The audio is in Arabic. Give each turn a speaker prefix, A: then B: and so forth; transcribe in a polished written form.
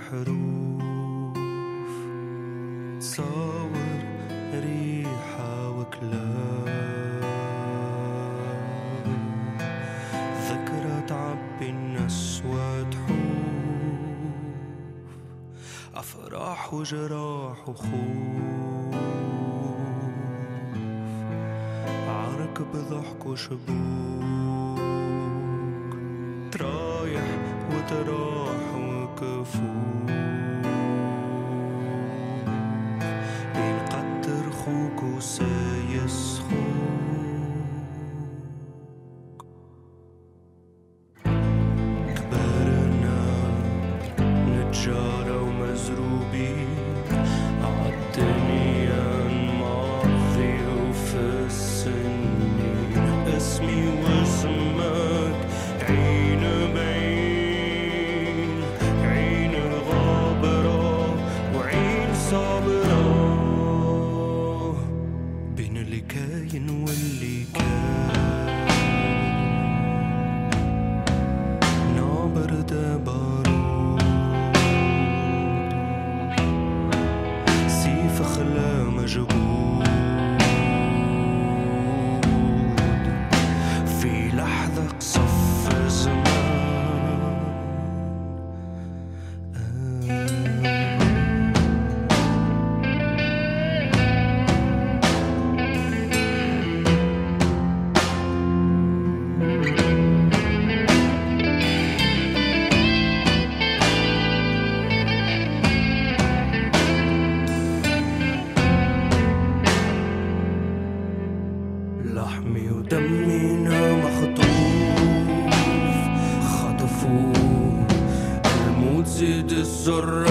A: الحروف، تصور ريحة وكلام، ذكرى تعبي الناس وتحوف، أفراح وجراح وخوف، عركب ضحك وشبوك، ترايح وتراح وكفوف، بين قدر خوك وسايس خوك، كبرنا نتجارى ومزروبين عالدنيا نماضي وفي السنين، اسمي واسمك عين بعين، عين غابرة وعين صابرة، بين اللي كاين واللي كان، نابر دبارود سيف خلا مجبود، في لحظة قصف زمان لحمي ودمينا مخطوف، خطفوا الموت زيد الزرع